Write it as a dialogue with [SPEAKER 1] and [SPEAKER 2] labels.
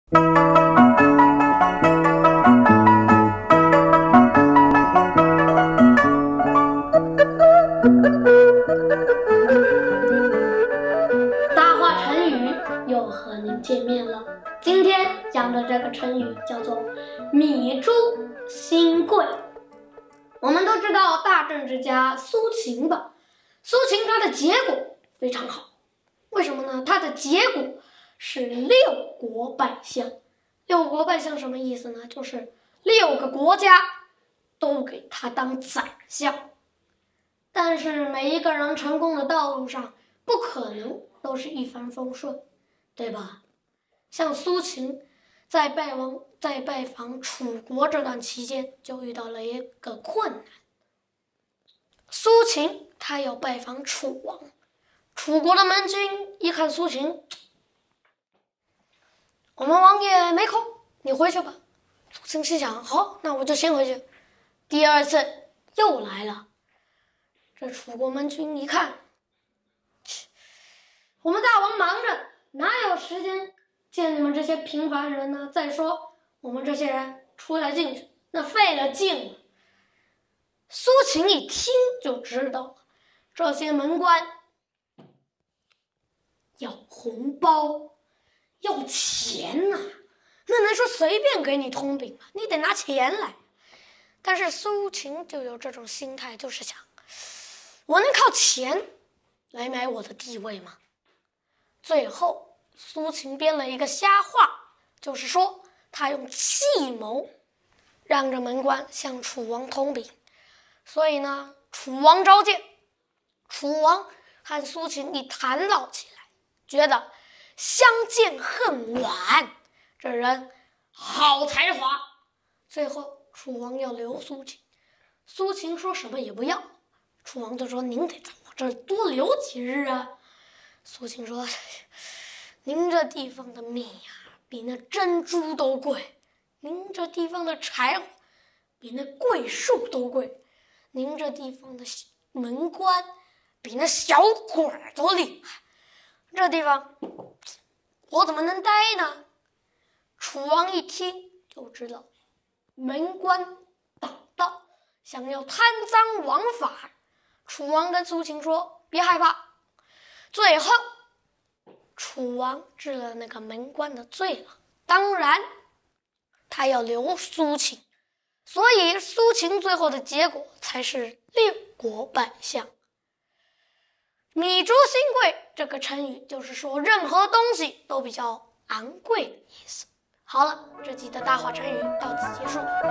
[SPEAKER 1] 大话成语又和您见面了。今天讲的这个成语叫做米珠新贵。我们都知道大政治家苏秦吧？苏秦他的结果非常好，为什么呢？他的结果是6国拜相。6国拜相什么意思呢？就是6个国家都给他当宰相。但是每一个人成功的道路上不可能都是一帆风顺，对吧？像苏秦在拜访楚国这段期间就遇到了一个困难。苏秦他要拜访楚王，楚国的门军一看苏秦，我们王爷没空，你回去吧。苏秦心想，好，那我就先回去。第二次又来了，这楚国门军一看，我们大王忙着，哪有时间见你们这些平凡人呢？再说我们这些人出来进去，那费了劲了。苏秦一听就知道了，这些门官要红包，要钱呐，那能说随便给你通禀吗？你得拿钱来。但是苏秦就有这种心态，就是想，我能靠钱来买我的地位吗？最后苏秦编了一个瞎话，就是说他用计谋让这门官向楚王通禀。所以呢，楚王召见，楚王和苏秦一谈到起来，觉得相见恨晚，这人好才华。最后楚王要留苏秦，苏秦说什么也不要，楚王就说您得在我这儿多留几日啊。苏秦说，您这地方的米呀，比那珍珠都贵，您这地方的柴火比那桂树都贵，您这地方的门官比那小鬼都厉害，这地方我怎么能待呢？楚王一听就知道门官挡道，想要贪赃枉法。楚王跟苏秦说，别害怕。最后楚王治了那个门官的罪了，当然他要留苏秦，所以苏秦最后的结果才是6国拜相。米珠新贵这个成语就是说任何东西都比较昂贵的意思。好了，这集的大话成语到此结束。